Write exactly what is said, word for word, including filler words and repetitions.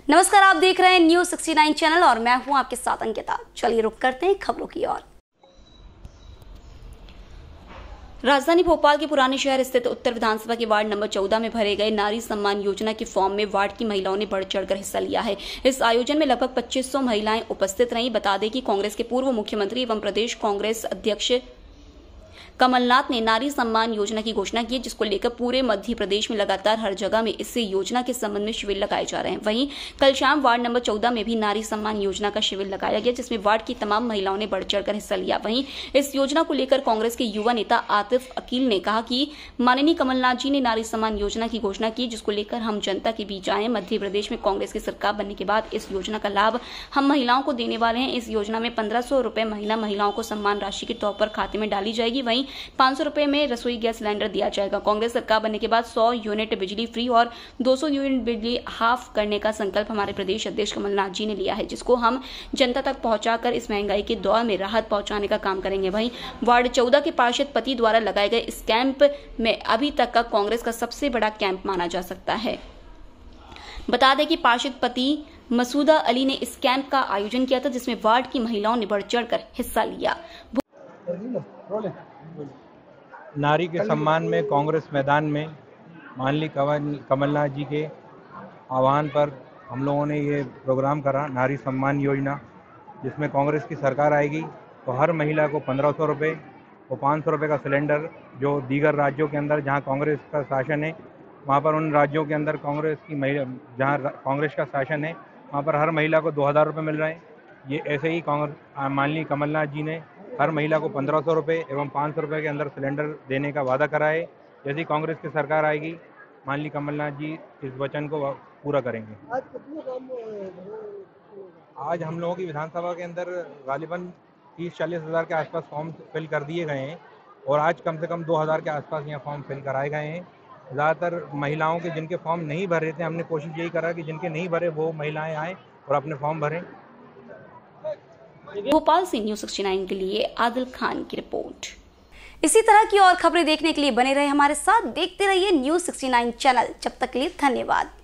नमस्कार, आप देख रहे हैं न्यूज़ सिक्सटी नाइन चैनल और मैं हूं आपके साथ अंकिता। चलिए रुक करते हैं खबरों की ओर। राजधानी भोपाल के पुराने शहर स्थित उत्तर विधानसभा के वार्ड नंबर चौदह में भरे गए नारी सम्मान योजना के फॉर्म में वार्ड की महिलाओं ने बढ़ चढ़कर हिस्सा लिया है। इस आयोजन में लगभग पच्चीस सौ महिलाएं उपस्थित रहीं। बता दें कि कांग्रेस के पूर्व मुख्यमंत्री एवं प्रदेश कांग्रेस अध्यक्ष कमलनाथ ने नारी सम्मान योजना की घोषणा की, जिसको लेकर पूरे मध्य प्रदेश में लगातार हर जगह में इस योजना के संबंध में शिविर लगाए जा रहे हैं। वहीं कल शाम वार्ड नंबर चौदह में भी नारी सम्मान योजना का शिविर लगाया गया, जिसमें वार्ड की तमाम महिलाओं ने बढ़ चढ़कर हिस्सा लिया। वहीं इस योजना को लेकर कांग्रेस के युवा नेता आतिफ अकील ने कहा कि माननीय कमलनाथ जी ने नारी सम्मान योजना की घोषणा की, जिसको लेकर हम जनता के बीच आए। मध्य प्रदेश में कांग्रेस की सरकार बनने के बाद इस योजना का लाभ हम महिलाओं को देने वाले हैं। इस योजना में पंद्रह सौ रुपए महीना महिलाओं को सम्मान राशि के तौर पर खाते में डाली जाएगी। वहीं पांच सौ रुपए में रसोई गैस सिलेंडर दिया जाएगा। कांग्रेस सरकार बनने के बाद सौ यूनिट बिजली फ्री और दो सौ यूनिट बिजली हाफ करने का संकल्प हमारे प्रदेश अध्यक्ष कमलनाथ जी ने लिया है, जिसको हम जनता तक पहुंचाकर इस महंगाई के दौर में राहत पहुंचाने का काम करेंगे। वहीं वार्ड चौदह के पार्षद पति द्वारा लगाए गए इस कैंप में अभी तक का कांग्रेस का सबसे बड़ा कैंप माना जा सकता है। बता दें कि पार्षद पति मसूदा अली ने इस कैंप का आयोजन किया था, जिसमें वार्ड की महिलाओं ने बढ़ चढ़कर हिस्सा लिया। नारी के सम्मान में कांग्रेस मैदान में माननीय कमलनाथ जी के आह्वान पर हम लोगों ने ये प्रोग्राम करा, नारी सम्मान योजना, जिसमें कांग्रेस की सरकार आएगी तो हर महिला को पंद्रह सौ रुपये और पाँच सौ रुपये का सिलेंडर, जो दीगर राज्यों के अंदर जहां कांग्रेस का शासन है वहां पर उन राज्यों के अंदर कांग्रेस की महिला जहां कांग्रेस का शासन है वहां पर हर महिला को दो हज़ार रुपये मिल रहे हैं। ये ऐसे ही कांग्रेस माननीय कमलनाथ जी ने हर महिला को पंद्रह सौ रुपये एवं पाँच सौ रुपये के अंदर सिलेंडर देने का वादा करा है। यदि कांग्रेस की सरकार आएगी, माननीय कमलनाथ जी इस वचन को पूरा करेंगे। आज कितने काम आज हम लोगों की विधानसभा के अंदर गालिबन तीस चालीस हज़ार के आसपास फॉर्म फिल कर दिए गए हैं और आज कम से कम दो हज़ार के आसपास यहाँ फॉर्म फिल कराए गए हैं। ज़्यादातर महिलाओं के जिनके फॉर्म नहीं भर रहे थे, हमने कोशिश यही करा कि जिनके नहीं भरे वो महिलाएँ आएँ और अपने फॉर्म भरें। भोपाल से न्यूज़ सिक्सटी नाइन के लिए आदिल खान की रिपोर्ट। इसी तरह की और खबरें देखने के लिए बने रहे हमारे साथ, देखते रहिए न्यूज़ सिक्सटी नाइन चैनल। जब तक के लिए धन्यवाद।